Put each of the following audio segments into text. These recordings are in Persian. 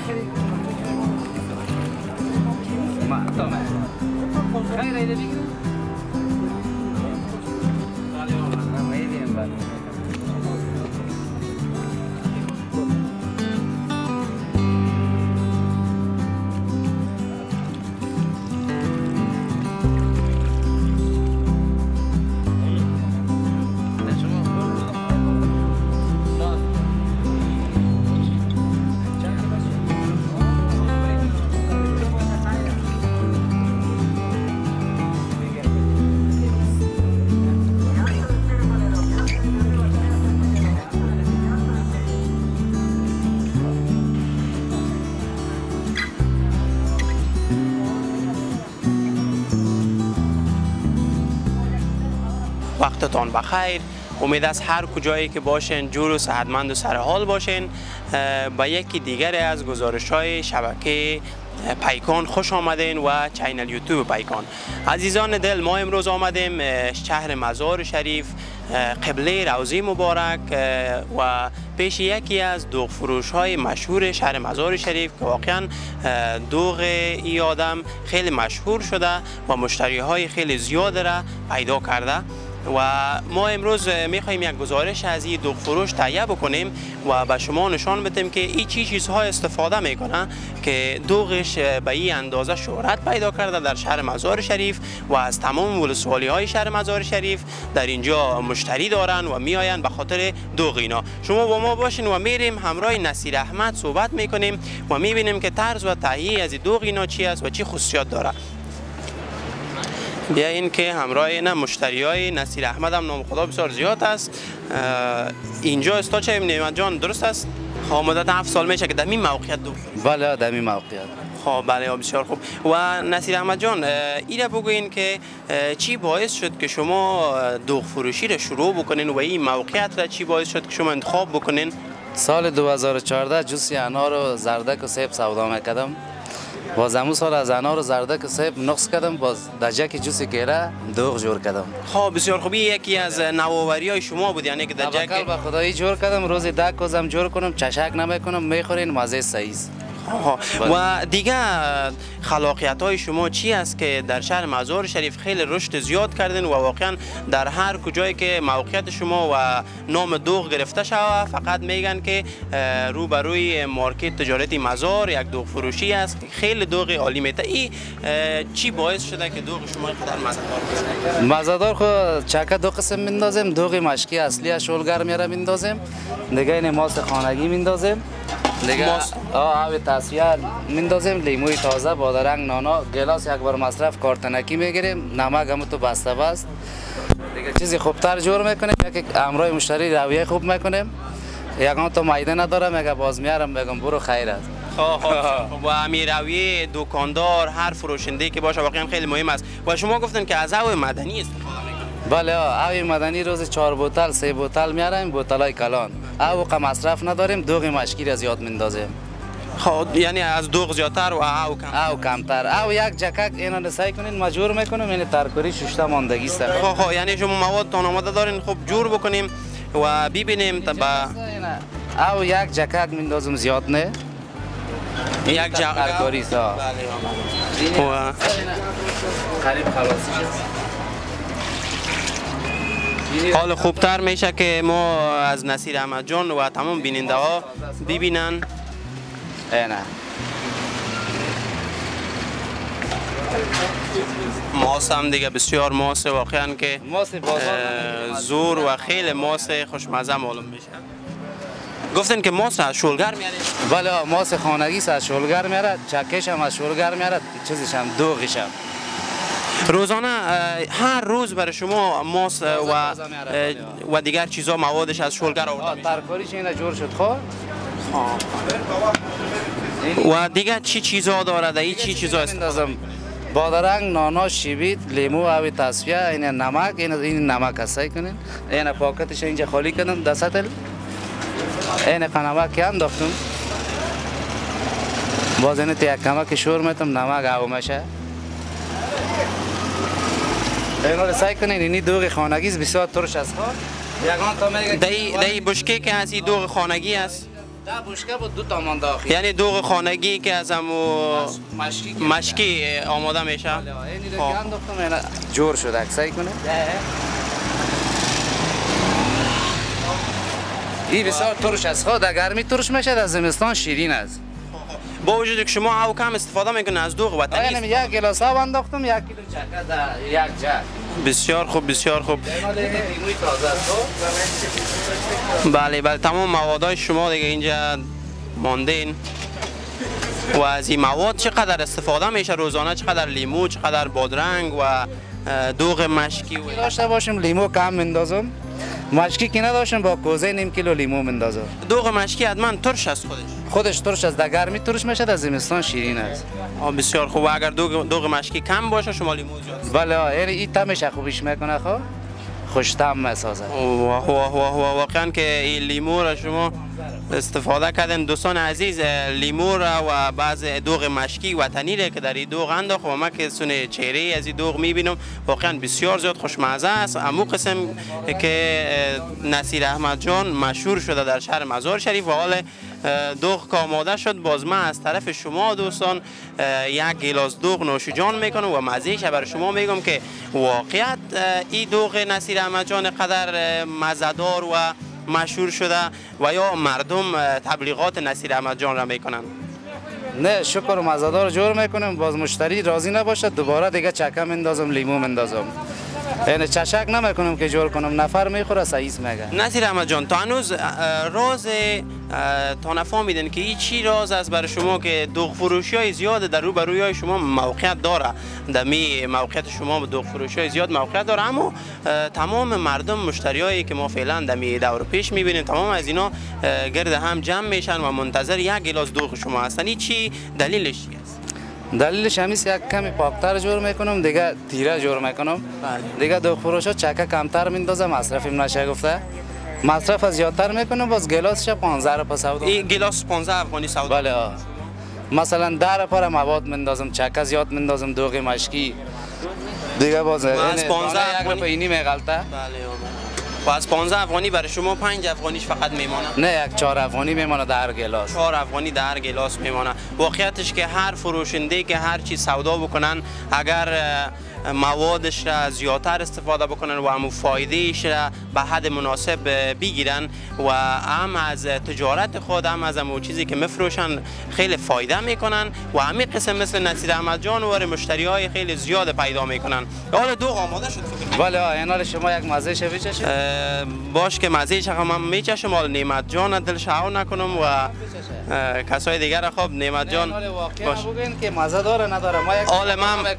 وقتتان بخیر. امید است هر کجایی که باشین جور و صحتمند و سرحال باشین. به یکی دیگر از گزارش‌های شبکه پیکان خوش آمدین و چینل یوتیوب پیکان. عزیزان دل، ما امروز آمدیم شهر مزار شریف، قبله روضه مبارک و پیش یکی از دوغ فروش های مشهور شهر مزار شریف که واقعا دوغ ای آدم خیلی مشهور شده و مشتری های خیلی زیاد را پیدا کرده و ما امروز میخوایم یک گزارش از این دوغ فروش تهیه بکنیم و به شما نشان بدیم که این چیزها استفاده میکنه که دوغش به این اندازه شهرت پیدا کرده در شهر مزار شریف و از تمام ولسوالی های شهر مزار شریف در اینجا مشتری دارن و میآین به خاطر دوغ اینا. شما با ما باشین و میریم همراه نصیر احمد صحبت میکنیم و میبینیم که طرز و تهیه از دوغ اینا چی است و چی خصوصیات داره. بیاین که همراه نه مشتری های نصیر احمد هم نام خدا بسیار زیاد است. اینجا استا چه نعمت جان درست است؟ خب مدت 7 سال میشه که در این موقعیت دوغ؟ بله در این موقعیت. خب بله بسیار خوب. و نصیر احمد جان ایره بگوین که چی باعث شد که شما دوغ فروشی را شروع بکنین و این موقعیت را چی باعث شد که شما انتخاب بکنین؟ سال 2014 جوسی انار و زردک و سیب سودا میکردم. باز همون سال از انار و زردک و سیب نقص کردم، باز دجک جوسی کیره دوغ جور کردم. خب بسیار خوبی. یکی از نوآوری های شما بود یعنی که دجک به خدایی جور کردم. روزی 10 کوزم جور کنم، چشک نمیکنم، میخورین مزه صحیح. و دیگه خلاقیت های شما چی است که در شهر مزار شریف خیلی رشد زیاد کردین و واقعا در هر کجایی که موقعیت شما و نام دوغ گرفته شود فقط میگن که روبروی مارکت تجارتی مزار یک دوغ فروشی است خیلی دوغ عالی میته. این چی باعث شده که دوغ شما اینقدر مزه‌دار بشه؟ مزه‌دار خو چکه دو قسم میندازیم. دوغ مشکی اصلی شولگر میاره میندازیم، دیگه این ماست خانگی میندازیم، دیگه آب تصفیه میندازیم، لیموی تازه، بادرنگ، نانا، گلاس یک بار مصرف کارتنکی میگیریم، نمک هم تو بسته بست. دیگه چیزی خوبتر جور میکنیم، یک امرای مشتری رویه خوب میکنیم. یکان تو مایده ندارم، اگه باز میارم بگم برو خیر است. و امیر رویه دکاندار هر فروشنده که باشه واقعا خیلی مهم است. و شما گفتن که از آب مدنی استفاده میکنید؟ بله آب مدنی روز 4 بوتل 3 بوتل میاریم، بوتلای کلان. آب مصرف نداریم، دوغ مشکی را زیاد میندازیم. خب یعنی از دوغ زیادتر و او کمتر. او یک جکک اینا نسای کنین مجبور میکنیم، این ترکوری ششته ماندگی است. خب یعنی شما مواد تان آماده دارین، خب جور بکنیم و ببینیم تا او یک جکک میندازم زیاد نه. یک جکک ترکوری سا. بله. و قریب خلاصی حال خوبتر میشه که ما از نصیر احمد جان و تمام بیننده ها ببینن. نه ماس هم دیگه بسیار ماس واقعا که زور و خیلی ماس خوشمزه معلوم میشه. گفتن که ماس از شولگر میاره؟ بله ماس خانگی از شولگر میاره، چکش هم از شولگر میاره، چیزش هم دوغش هم. روزانه هر روز برای شما ماس و دیگر چیزا موادش از شولگر آورده میشه؟ ترکاریش اینا جور شد خب. و دیگر چی چیزا داره؟ این چی چیزا است؟ بادرنگ، نانا، شیبیت، لیمو، آب تصفیه، این نمک، این نمک هستی کنین. این پاکتش اینجا خالی کنن دستل. این نمک که انداختم. باز این یک کمک شور میتم نمک آب میشه. اینا رو سعی کنین. اینی دوغ خانگی بسیار ترش است. یگان تا میگه دای بشکه که از این دوغ خانگی است. ده بشکه بود 2 تا داخل. یعنی دوغ خانگی که از همو مشکی آماده میشه. این رو انداختم جور شد عکسای کنه. این بسیار ترش است. خود در گرمی ترش میشه، در زمستان شیرین است. با وجود که شما او کم استفاده میکنید از دوغ وطنی. یعنی 1 گلاس آب انداختم 1 کیلو چکه در 1 جگ. بسیار خوب بسیار خوب. بله بله تمام موادهای شما دیگه اینجا ماندین. و از این مواد چقدر استفاده میشه روزانه؟ چقدر لیمو، چقدر بادرنگ و دوغ مشکی داشته باشیم لیمو کم میندازم. مشکی که نداشتم با کوزه نیم کیلو لیمو میندازم. دوغ مشکی حتما ترش است خودش ترش است. در گرمی ترش میشه، در زمستان شیرین است. بسیار خوب. اگر دوغ مشکی کم باشه شما لیمو زیاد. بله یعنی این طعمش خوبیش میکنه خب خوش طعم میسازه. واقعا که این لیمو را شما استفاده کردن دوستان عزیز. لیمو را و بعض دوغ مشکی وطنی را که در این دوغ انداخت و ما که سون چهره از این دوغ میبینم واقعا بسیار زیاد خوشمزه است. امو قسم که نصیر احمد جان مشهور شده در شهر مزار شریف و حال دوغ که آماده شد. باز من از طرف شما دوستان 1 گلاس دوغ نوشیجان میکنم و مزهش بر شما میگم که واقعیت این دوغ نصیر احمد جان قدر مزه‌دار و مشهور شده و یا مردم تبلیغات نصیر احمد جان را میکنن. نه شکر و مزه‌دار جور میکنم. باز مشتری راضی نباشه دوباره دیگه چکه میندازم لیمو میندازم. یعنی چشک نمیکنم که جور کنم نفر میخوره سعیس میگه. نصیر احمد جان تا هنوز راز تا نفهمیدن که این چی راز است برای شما که دوغ فروشی های زیاد در روبروی های شما موقعیت داره. در می موقعیت شما دوغ فروشی های زیاد موقعیت داره، اما تمام مردم مشتریایی که ما فعلا در می دور پیش میبینیم تمام از اینا گرد هم جمع میشن و منتظر 1 گلاس دوغ شما هستن. این چی دلیلش چی است؟ دلیلش همیست یک کمی پاکتر جور میکنم دیگه تیره جور میکنم. دیگه دوغ فروشا چکه کمتر میندازه مصرفیم نشه گفته. مصرف زیادتر میکنم باز گلاسش 15 روپیه سودا. این گلاس 15 افغانی سودا. بله مثلا 10 روپیه مواد میندازم چکه زیاد میندازم دوغ مشکی دیگه باز 15 1 روپیه اینی میغلطه. بله و از 15 افغانی برای شما 5 افغانیش فقط میمانه؟ نه 4 افغانی میمانه در گلاس. 4 افغانی در گلاس میمانه. واقعیتش که هر فروشنده که هر چی سودا بکنن اگر موادش را زیادتر استفاده بکنن و هم فایدهش را به حد مناسب بگیرن و هم از تجارت خود هم از همون چیزی که میفروشن خیلی فایده میکنن و همین قسم مثل نصیر احمد جان و مشتری های خیلی زیاد پیدا میکنن. حالا دوغ آماده شد فکر بله حالا شما یک مزه شه بچشید. باش که مزه شه من میچشم. حالا نعمت جان دل شعو نکنم و کسای دیگر خوب نعمت جان باش بگین که مزه داره نداره. ما یک حالا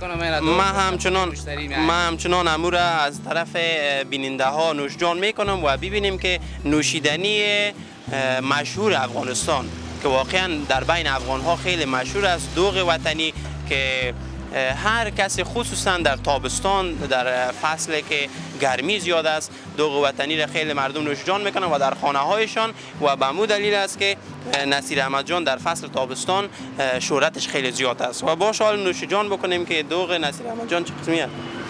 من همچنان امور از طرف بیننده ها نوشجان میکنم و ببینیم که نوشیدنی مشهور افغانستان که واقعا در بین افغان ها خیلی مشهور است دوغ وطنی که هر کسی خصوصا در تابستان در فصل که گرمی زیاد است دوغ وطنی را خیلی مردم نوشجان میکنن و در خانه هایشان و به مو دلیل است که نصیر احمد جان در فصل تابستان شهرتش خیلی زیاد است و باش حال نوشجان بکنیم که دوغ نصیر احمد جان چه قسمیه.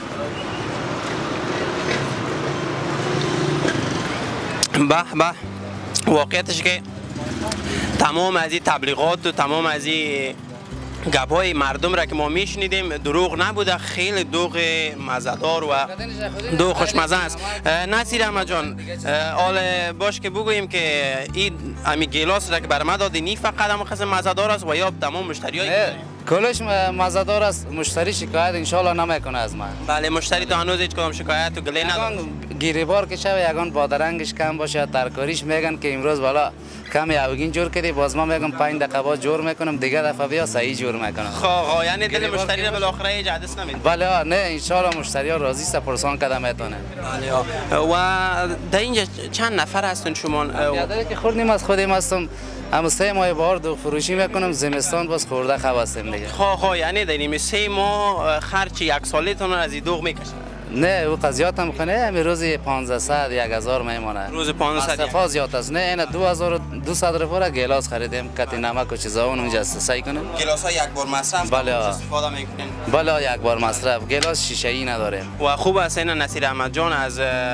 به واقعیتش که تمام از این تبلیغات و تمام از این گپ‌های مردم را که ما میشنیدیم دروغ نبوده. خیلی دوغ مزه‌دار و دوغ خوشمزه است. نصیر احمد جان حالا باش که بگوییم که این امی گلاس را که بر ما دادی نی فقط هم قسم مزه‌دار است و یا تمام مشتریایی کلش مزه‌دار است. مشتری شکایت ان شاء الله نمیکنه از من. بله مشتری تا هنوز هیچ کدام شکایت و گله نداره. گیریبار که شب یگان بادرنگش کم باشه ترکاریش میگن که امروز والا کم یاوگین جور کردی باز ما میگم 5 دقیقه بعد جور میکنم دیگه دفعه بیا صحیح جور میکنم. خب یعنی دل مشتری رو بالاخره هیچ حدث نمیده. بله نه ان شاء الله مشتری ها راضی است پرسان کدام میتونه. بله و در اینجا چند نفر هستن شما؟ یادی که خوردیم از خودم هستم. اما 3 ماه بار دوغ فروشی میکنم زمستان باز خورده خواستم دیگه. خب یعنی در 3 ماه خرچ 1 سالیتون از این دوغ میکشید؟ نه او قضیات هم کنه همین روز 1500 1000 میمونه. روز 1500 مصرف زیاد است. نه اینا 2200 روپیه گلاس خریدیم کتی نمک و چیزا اونجا سعی کنیم. گلاس ها یک بار مصرف استفاده میکنیم. بله یک بار مصرف گلاس شیشه ای نداریم. و خوب است اینا نصیر احمد جان از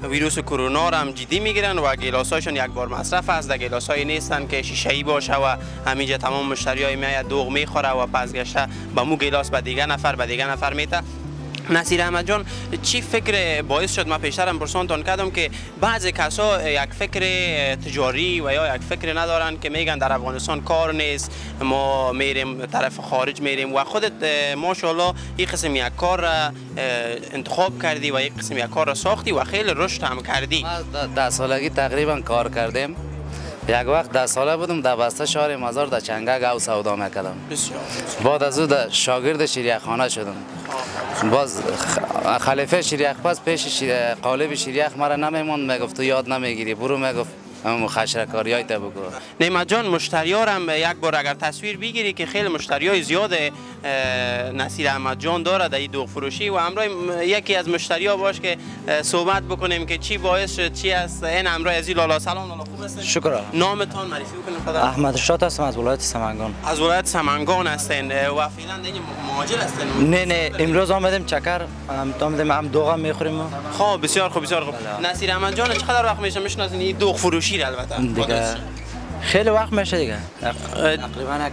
ویروس کرونا را هم جدی میگیرن و گیلاساشون یک بار مصرف است. در گیلاسای نیستن که شیشه‌ای باشه و همینجا تمام مشتریای میاد دوغ میخوره و پس گشته با مو گیلاس به دیگه نفر میته. نصیر احمد جان، چی فکر باعث شد؟ من پیشترم پرسانتان کردم که بعضی کسا یک فکر تجاری و یا یک فکر ندارن که میگن در افغانستان کار نیست، ما میریم طرف خارج میریم و خودت ماشاءالله این قسم یک کار را انتخاب کردی و یک قسم یک کار را ساختی و خیلی رشد هم کردی. ما 10 سالگی تقریبا کار کردیم. یک وقت 10 ساله بودم در بسته شهر مزار در چنگه گاو سودا میکردم. بعد از او شاگرد شیریخانه شدم. باز خلیفه شیریخ پس پیش قالب شیریخ مرا نمیموند، میگفت تو یاد نمیگیری، برو میگفت مخشرکاریای تا بگو. نعمت جان، مشتریار هم یک بار اگر تصویر بگیری که خیلی مشتریای زیاد نصیر احمد جان داره در این دوغ فروشی و همراه یکی از مشتریا باش که صحبت بکنیم که چی باعث شد، چی است. این همراه از لالا. سلام لالا، خوب هستین؟ شکر. نامتان معرفی بکنید؟ احمد رشاد هستم از ولایت سمنگان. از ولایت سمنگان هستین و فعلا دیگه مهاجر هستین؟ نه امروز آمدیم چکر، هم دوغ میخوریم. خب بسیار خوب بسیار خوب. نصیر احمد جان چقدر وقت میشه میشناسین این دوغ فروشی را؟ البته دیگه خیلی وقت میشه دیگه، تقریبا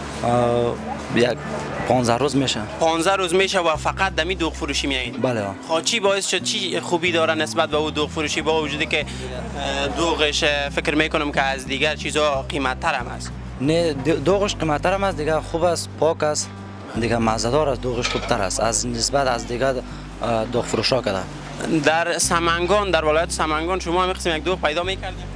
یک 15 روز میشه. 15 روز میشه و فقط دمی دوغ فروشی میایین؟ بله. خب چی باعث شد، چی خوبی داره نسبت به او دوغ فروشی، با وجودی که دوغش فکر میکنم که از دیگر چیزا قیمت‌تر هم است؟ نه دوغش قیمت‌تر هم است دیگه، خوب است، پاک است دیگه، مزه‌دار است، دوغش خوبتر است از نسبت از دیگر دوغ فروشا کده. در سمنگان، در ولایت سمنگان شما هم قسم یک دوغ پیدا میکردیم؟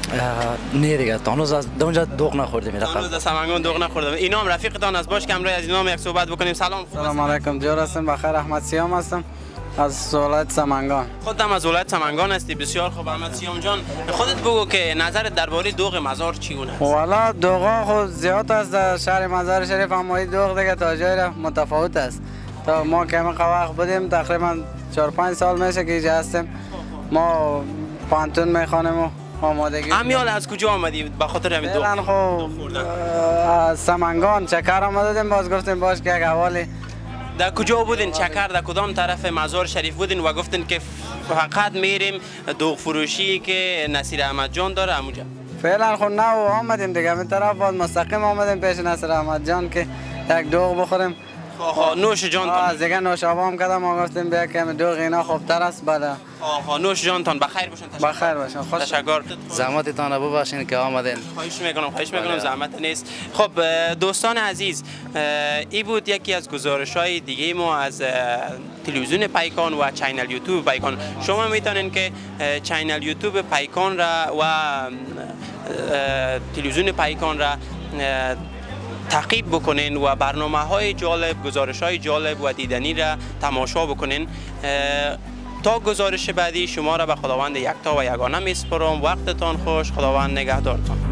نه دیگه تانوز از اونجا دوغ نخوردیم. تانوز از سمنگان دوغ نخوردم. اینا هم رفیقتان از باش که امروز از اینا هم یک صحبت بکنیم. سلام. سلام علیکم، جور هستم، بخیر. احمد سیام هستم از ولایت سمنگان. خودم از ولایت سمنگان هستی؟ بسیار خوب. احمد سیام جان، خودت بگو که نظرت درباره دوغ مزار چیونه است؟ والا دوغا خود زیاد است در شهر مزار شریف، اما این دوغ دیگه تا جای متفاوت است. تا ما که وقت بودیم تقریبا 4-5 سال میشه که اینجا هستیم. ما پانتون میخوانیم و آمادگی. امیال از کجا آمدی به خاطر همین دوغ؟ فعلا خب از سمنگان چکر آمدیم، باز گفتیم باش که یک حوالی. در کجا بودین چکر؟ در کدام طرف مزار شریف بودین و گفتین که فقط میریم دوغ فروشی که نصیر احمد جان داره همونجا؟ فعلا خب نه آمدیم دیگه همین طرف، باز مستقیم آمدیم پیش نصیر احمد جان که یک دوغ بخوریم. نوش جانتان. از دیگه نوشابه هم کردم، ما گفتیم بیا که دوغ اینا خوبتر است. بله نوش جانتان، بخیر باشین. بخیر باشین. خوش تشکر. زحمتتان ابو باشین که آمدین. خواهش میکنم زحمت نیست. خب دوستان عزیز، این بود یکی از گزارش‌های دیگه ما از تلویزیون پیکان و چینل یوتیوب پیکان. شما میتونین که چینل یوتیوب پیکان را و تلویزیون پیکان را تعقیب بکنین و برنامه‌های جالب، گزارش‌های جالب و دیدنی را تماشا بکنین. تا گزارش بعدی شما را به خداوند یکتا و یگانه میسپارم. وقتتان خوش، خداوند نگهدارتان.